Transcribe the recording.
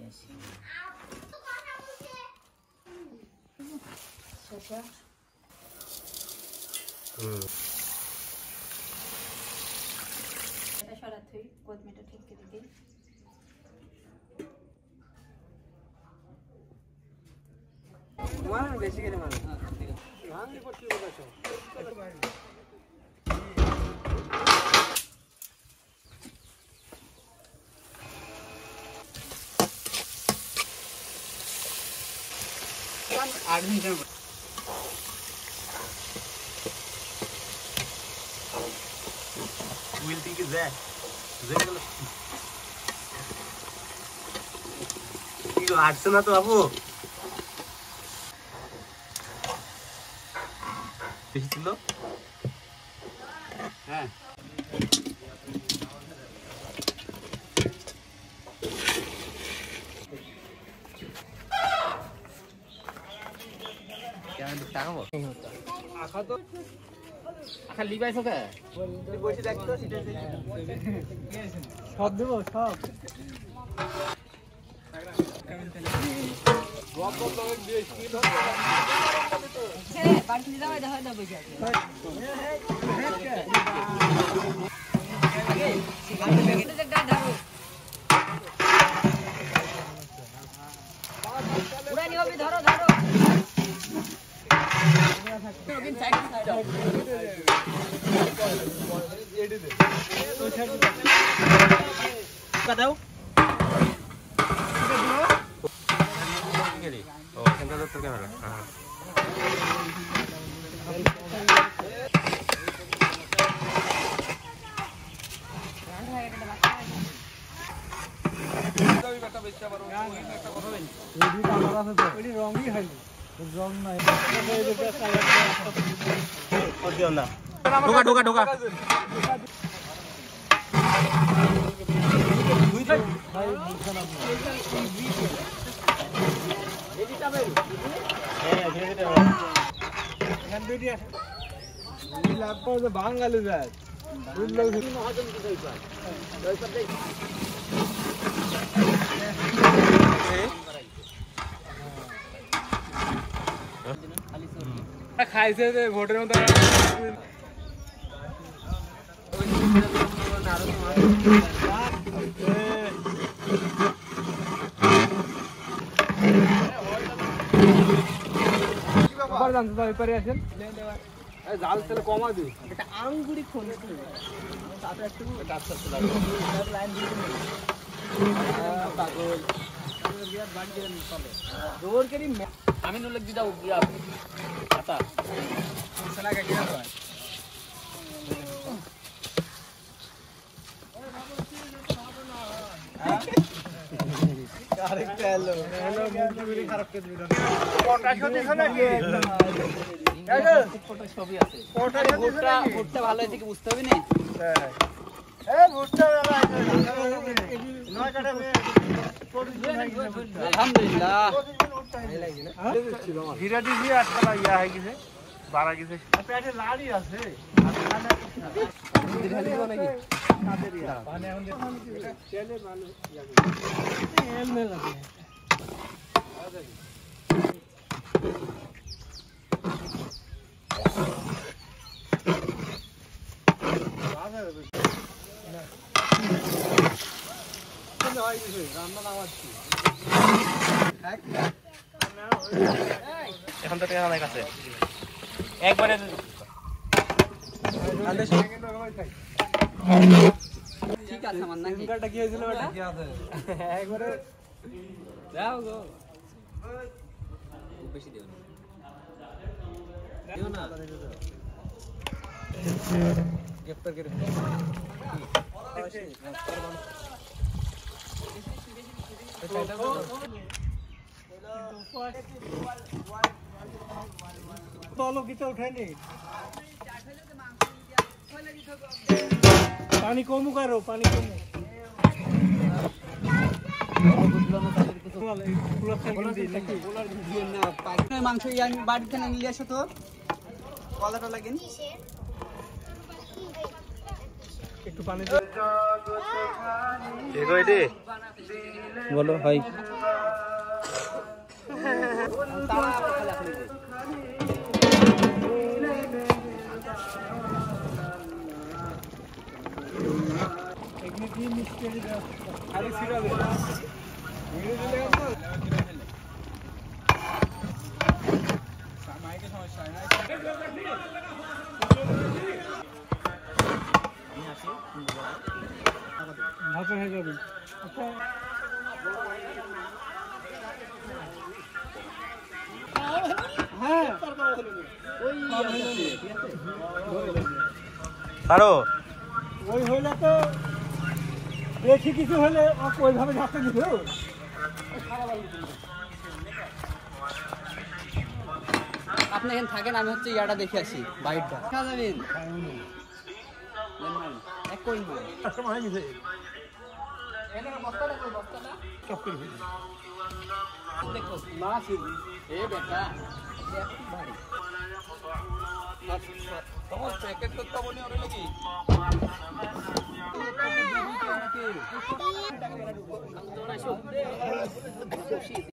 বেশি করে মার Will think is there. You आठ ना तो बाबू বেশি ছিল হ্যাঁ কেন টাকাবো আখা তো আখা লিবাইছো কে বসে দেখতো সেটা সব দেব সব বব বব লগে দিয়ে কি ধর ছেড়ে বাড়ি দাও দাও দাও বসে আছে উড়ানি হবে ধরো ধরো ওদিন সাইড যাও এডি দে তো ছাড় দাও ও এখানটা তো ক্যামেরা হ্যাঁ ঢোকা ঢোকা ঢোকা বাঙালি যায় খাইছে ভোটের মধ্যে জাল তেলে কমা দি একটা আঙ্গুরি খোল আমি নলে দি দাও আতা আরেকটা এলো মুখগুলি খারাপ করে দিল পটাশও দেখো নাকি ফটো ছবি আছে পটাশও ভুট্টা ভুট্টা ভালো হয়েছে কি বুঝতে হবে না এই ভুট্টা ভালো আছে নয় কাটা আলহামদুলিল্লাহ এই লাগি না হিরা দিছি আটটা ইয়া হয়ে গেছে বাড়া গেছে পেটে লাড়ি আছে খালি কোন নাকি কাদের ইয়া পানি এখন তেলে ভালো ইয়া তেল মে লাগে এখন তো টাকা নাই কাছে একবারে ঠিক আছে আমার নাকি কাটা কি হয়েছিল ওটা কি আছে একবারে দাও গো বেশি দিও না গ্রেফতার করে तलो की तो उठाएंगे पानी कम करो पानी कम मांस बाड़ी निये आसो तो कलाटा लागेन একটু পানি बोलो भाई তারা খালি আপনি এখানে কি মিষ্টি দাও খালি সিরাবে ভিডিও দিলে না সামাইকে সমস্যা নাই আমি আসি ভাষা হয়ে যাবে আচ্ছা হ্যাঁ ওই ঠিক আছে ছাড়ো ওই হইলে তো বেশি কিছু হলে ওইভাবে ঝাঁকতে দিব আপনি এখানে থাকেন আমি হচ্ছে ইয়াটা দেখে আসি বাইকটা দেখা যাবেন এক কই মাল সময় গেছে এখানে বস্তাটা কই বস্তাটা সব করে দেখো না ছিল এ বেটা ভারী তোমার প্যাকেট করতে বলি ওরে লাগি